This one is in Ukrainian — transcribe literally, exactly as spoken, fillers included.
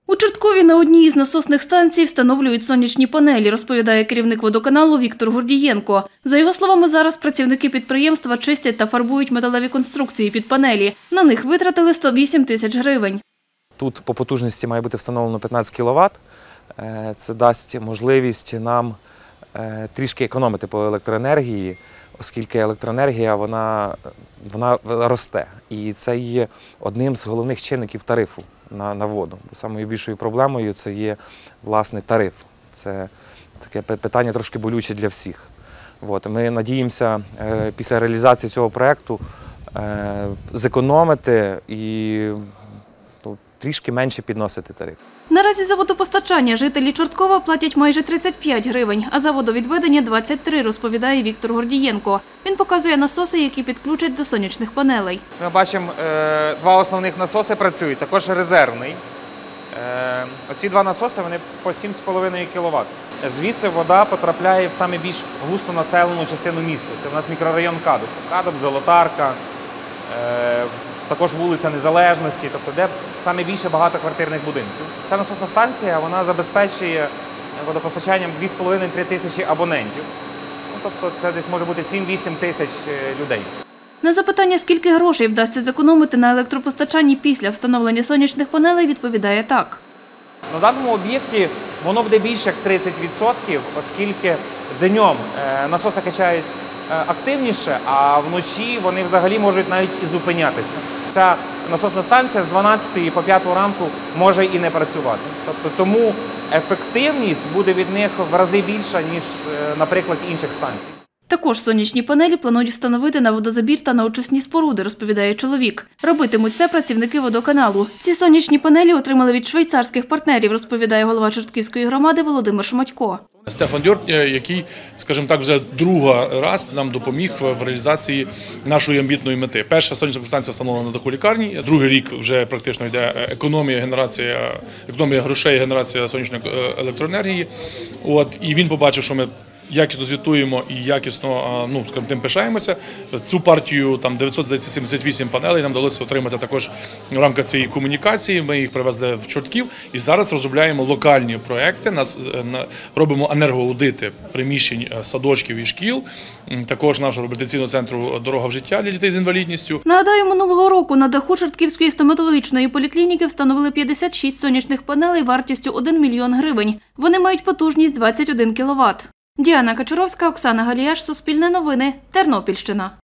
У Чорткові на одній із насосних станцій встановлюють сонячні панелі, розповідає керівник водоканалу Віктор Гордієнко. За його словами, зараз працівники підприємства чистять та фарбують металеві конструкції під панелі. На них витратили сто вісім тисяч гривень. Тут по потужності має бути встановлено п'ятнадцять кіловат. Це дасть можливість нам трішки економити по електроенергії, оскільки електроенергія вона, вона росте. І це є одним з головних чинників тарифу на, на воду. Бо самою більшою проблемою це є, власне, тариф. Це таке питання трошки болюче для всіх. От. Ми надіємося після реалізації цього проєкту зекономити і ну, трішки менше підносити тариф. Наразі за водопостачання жителі Чорткова платять майже тридцять п'ять гривень, а за водовідведення – двадцять три, розповідає Віктор Гордієнко. Він показує насоси, які підключать до сонячних панелей. Ми бачимо, два основних насоси працюють, також резервний. Оці два насоси вони по сім з половиною кіловат. Звідси вода потрапляє в саме більш густо населену частину міста. Це у нас мікрорайон Кадуб. Кадуб, Золотарка, також вулиця Незалежності, тобто де саме більше багатоквартирних будинків. Ця насосна станція вона забезпечує водопостачанням дві з половиною - три тисячі абонентів. Ну, тобто це десь може бути сім-вісім тисяч людей. На запитання, скільки грошей вдасться зекономити на електропостачанні після встановлення сонячних панелей, відповідає так. На даному об'єкті воно буде більше як тридцять відсотків, оскільки днем насоси качають активніше, а вночі вони взагалі можуть навіть і зупинятися. Ця насосна станція з дванадцятої по п'яту ранку може і не працювати. Тобто, тому ефективність буде від них в рази більша, ніж, наприклад, інших станцій. Також сонячні панелі планують встановити на водозабір та на очисні споруди, розповідає чоловік. Робитимуть це працівники водоканалу. Ці сонячні панелі отримали від швейцарських партнерів, розповідає голова Чортківської громади Володимир Шматько. Стефан Дьорк, який, скажімо так, вже друга раз нам допоміг в реалізації нашої амбітної мети. Перша сонячна станція встановлена на даху лікарні, другий рік вже практично йде економія, генерація, економія грошей, генерація сонячної електроенергії. От, і він побачив, що ми якісно звітуємо і якісно, ну, скажімо, тим пишаємося. Цю партію, там дев'ятсот сімдесят вісім панелей, нам вдалося отримати також в рамках цієї комунікації. Ми їх привезли в Чортків і зараз розробляємо локальні проекти, робимо енергоаудити приміщень садочків і шкіл, також нашого реабілітаційного центру «Дорога в життя» для дітей з інвалідністю. Нагадаю, минулого року на даху Чортківської стоматологічної поліклініки встановили п'ятдесят шість сонячних панелей вартістю один мільйон гривень. Вони мають потужність двадцять один кіловат. Діана Качуровська, Оксана Галіяш, Суспільне новини, Тернопільщина.